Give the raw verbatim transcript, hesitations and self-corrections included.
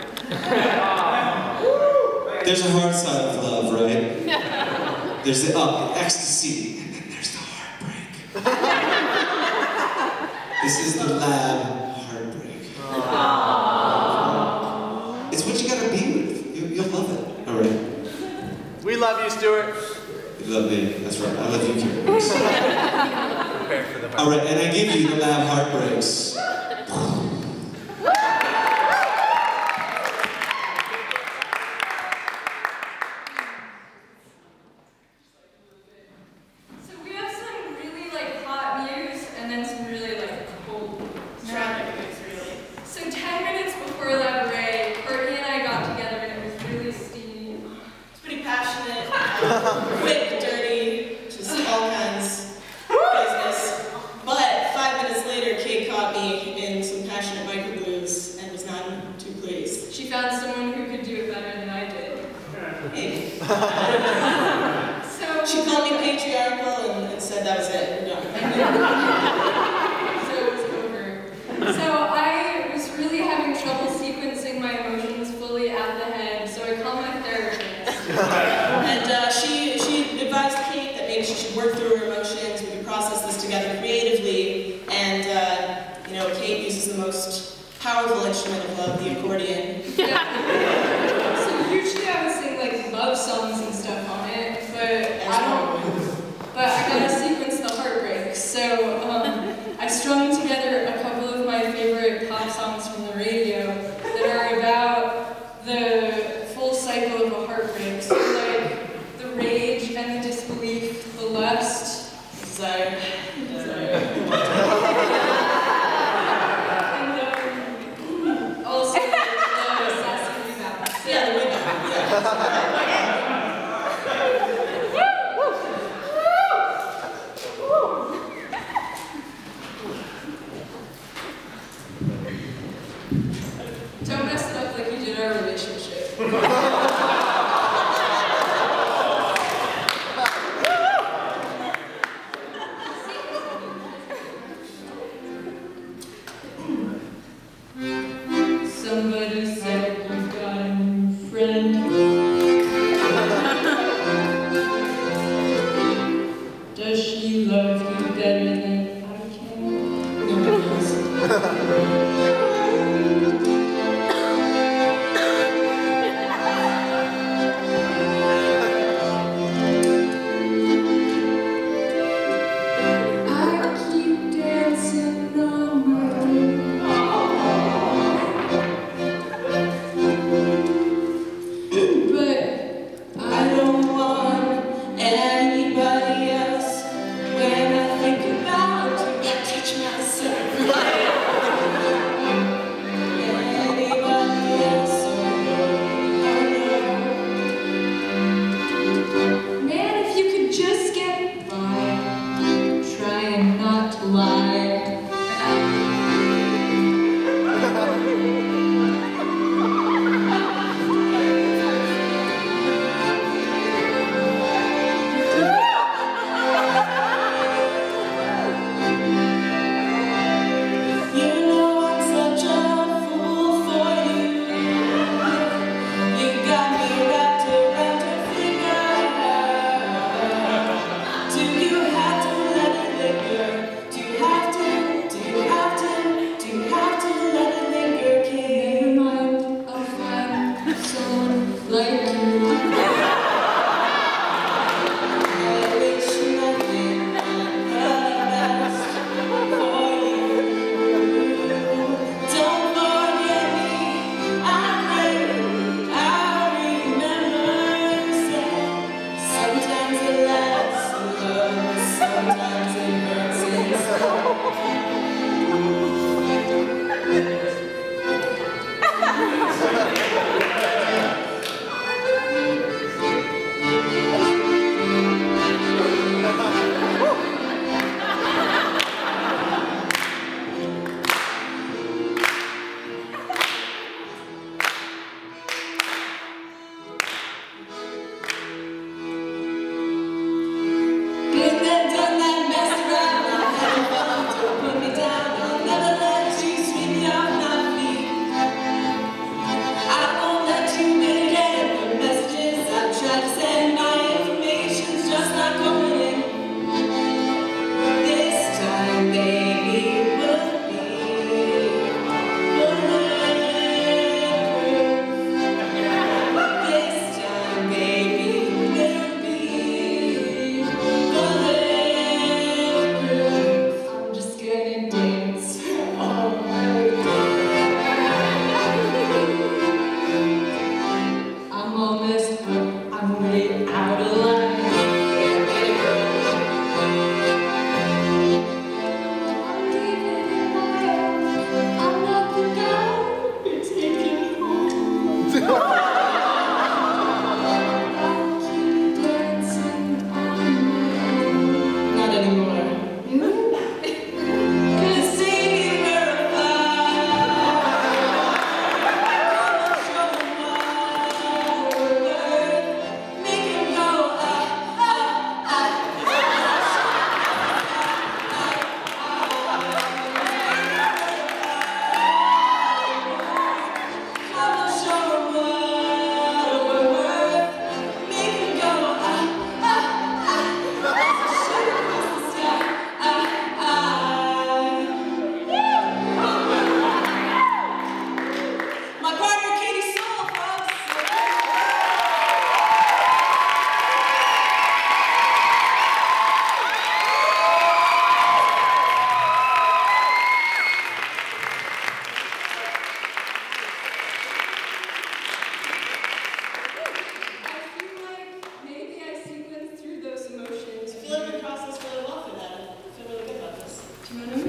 There's a hard side of love, right? There's the up, ecstasy, and then there's the heartbreak. This is the LaB heartbreak. Aww. It's what you gotta be with. You, you'll love it. All right. We love you, Stuart. You love me. That's right. I love you, Kate. All right, and I give you the LaB heartbreaks. So ten minutes before Labaret, Courtney and I got together and it was really steamy. It's pretty passionate, quick, dirty, just all kinds of business. But five minutes later, Kate caught me in some passionate micro blues and was not too pleased. She found someone who could do it better than I did. Hey. So she called me patriarchal and, and said that was it, we're done. So it was over. So I was really having trouble sequencing my emotions fully at the head, so I called my therapist. And uh, she, she advised Kate that maybe she should work through her emotions, we could process this together creatively, and uh, you know, Kate uses the most powerful instrument of love, the accordion. Yeah. So usually I would sing like love songs and stuff on it, but I don't. But I gotta sequence the heartbreaks. So um, I strung together a couple of my favorite pop songs from the radio that are about the full cycle of a heartbreak. So like the rage and the disbelief, the lust, desire, desire. And um, also like, the sassy rebound. So, Yeah, the rebound. Yeah. Don't mess it up like you did our relationship. Somebody said you've got a new friend. Does she love you better than I can? No one does. When I think about you, I teach myself. You know what I mean?